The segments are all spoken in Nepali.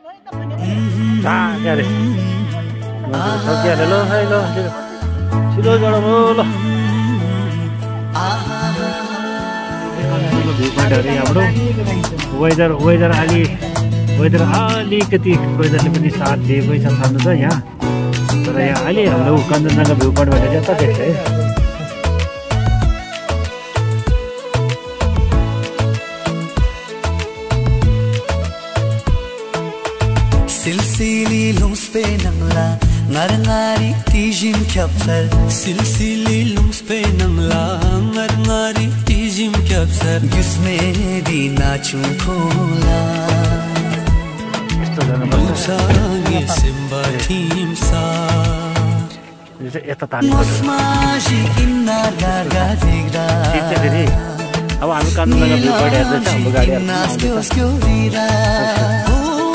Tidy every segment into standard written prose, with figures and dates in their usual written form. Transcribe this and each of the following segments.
क्या रे सकिहाल्यो ल है ल छिटो गरौँ ल भ्यू पोइन्टहरू हाम्रो वेदर अलिकति वेदरले पनि साथ दिएकै छ छान्नु छ यहाँ तर यहाँ अहिले हाम्रो कञ्चनजङ्घा भ्यू पोइन्टबाट चाहिँ यता देख्छ है Silsili lumspe nangla ngarngari tijim kyapsar Silsili lumspe nangla ngarngari tijim kyapsar Gusme di nachu khola Bulsangi simba timsa Mosmaji inna garga digra अब हामी कञ्चनजङ्घा भ्यू पोइन्ट हेर्दैछ हाम्रो गाडीहरु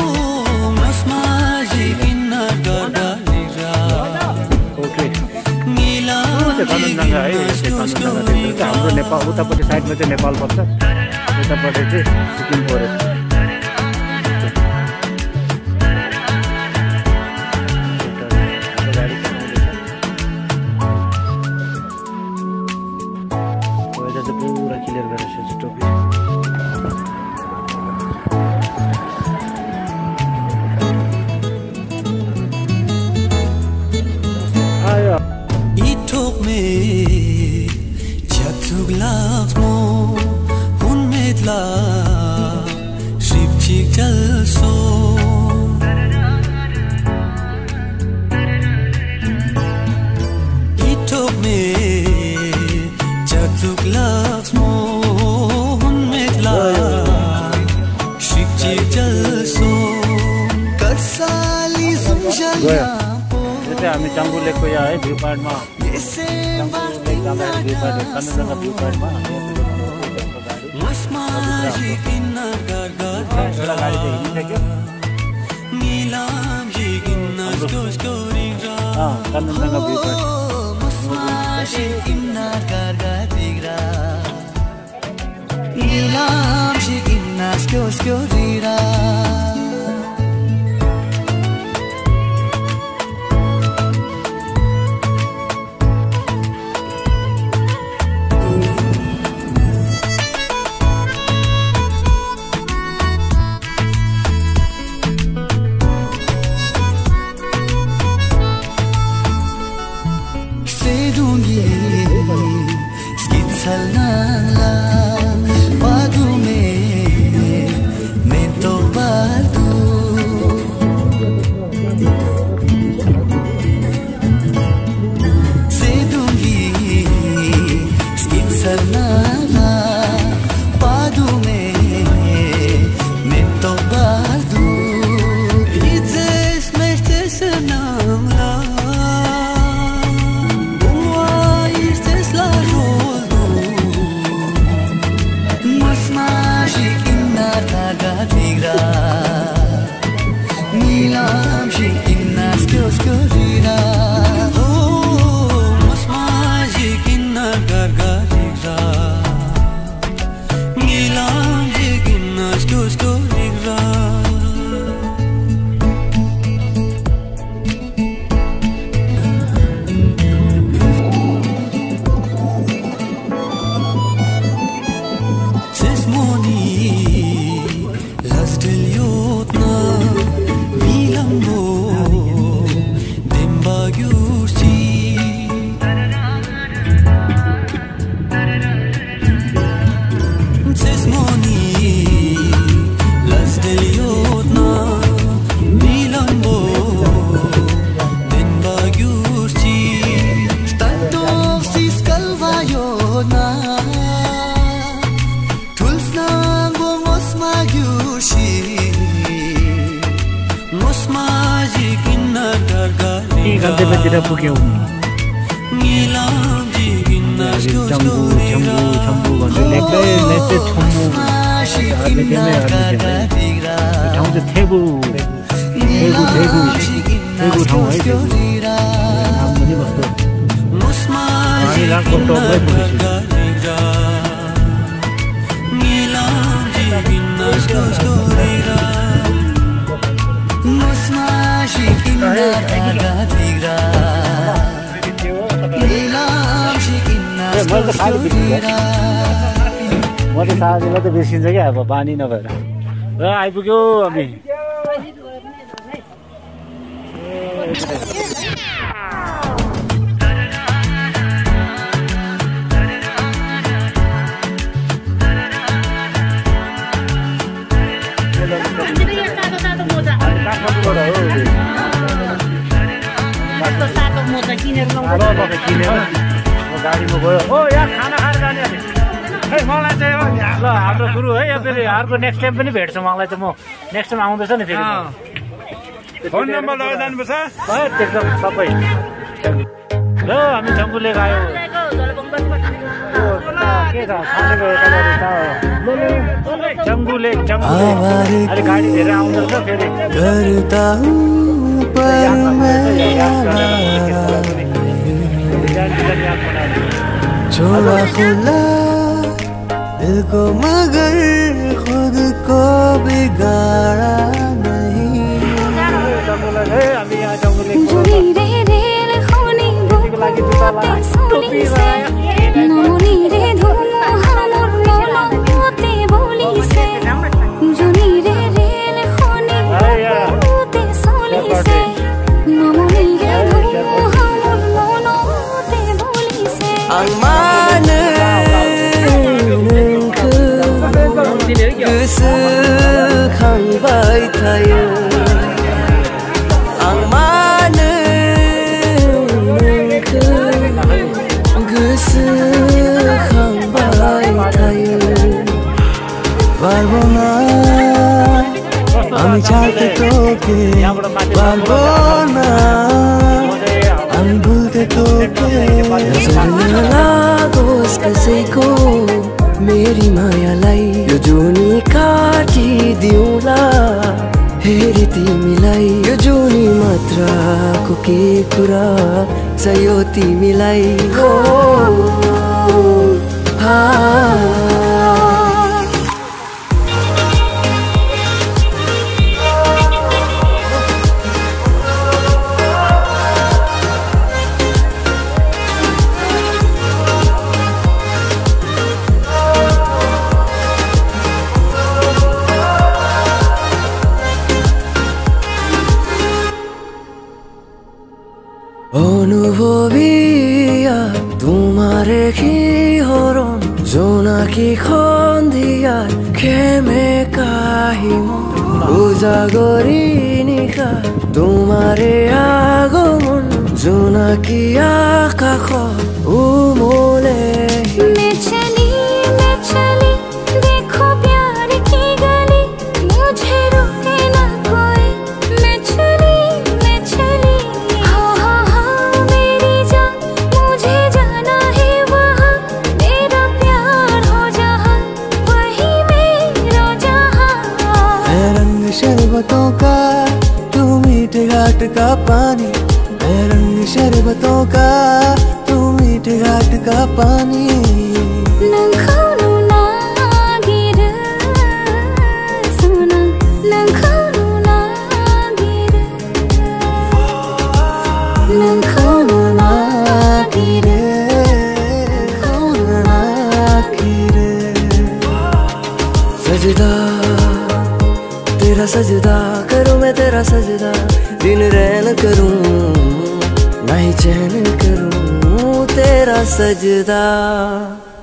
कञ्चनजङ्घा है कञ्चनजङ्घा हाम्रो नेपाल उतापट्टि साइडमा चाहिँ नेपाल पर्छ उतापट्टि चाहिँ सिक्किम पऱ्यो पुरा क्लियर गरेर टोपी आयो Itok me chatuk lags mo hun medla ship chik jal so Itok me chatuk lags mo hun medla ship chik jal so kasali sumjala हामी चङ्गु लेकको यहाँ है भ्यू पोइन्टमा चङ्गु लेक जाँदा भ्यू पोइन्ट कञ्चनजङ्घा भ्यू पोइन्टमा एउटा गाडी चाहिँ हिँडिसक्यो कञ्चनजङ्घा भ्यू पोइन्ट गन्तव्यतिर पुग्यौँ छम्बु भन्दै लेख्दै ठाउँ चाहिँ थेगु ठाउँ है नाम पनि कस्तो हामी रातको टपमै पुगेछु म त साँझमा त बिर्सिन्छ क्या अब पानी नभएर र आइपुग्यो हामी गाडीमा गयो हो यहाँ खाना खाएर जाने है मलाई चाहिँ ल हाम्रो गुरु है यो फेरि अर्को नेक्स्ट टाइम पनि भेट्छ मलाई चाहिँ म नेक्स्ट टाइम आउँदैछ नि फेरि फोन नम्बर लगाएर जानुपर्छ एकदम सबै ल हामी जम्बु लिएर आयो के छ जम्बु लेक अहिले गाडी धेरै आउँदैछ फेरि छोड़ा खुला दिल को मगर खुद को बिगाड़ा नहीं gosokangbay tayo ang manengko gosokangbay tayo পারবনা আমি ছাড়তে তোকে পারবনা আমি ভুলতে তোকে लागोस कसैको मेरी मायालाई यो जुनी काटिदिउँला हेरी तिमीलाई यो जुनी मात्रको के कुरा सयो तिमीलाई हो অনুভবিয়া তোমারে কি হরণ জোনাকি খন্দিয়া খেমে কাহিম উজাগরি নিশা তোমারে আগমন জোনাকি আকাশ উমলে शरबतों का तू मीठे घाट का पानी रंग शरबतों का तू मीठे घाट का पानी सजदा तेरा सजदा करूं मैं तेरा सजदा दिन रैन करूं नहीं चैन करूं तेरा सजदा।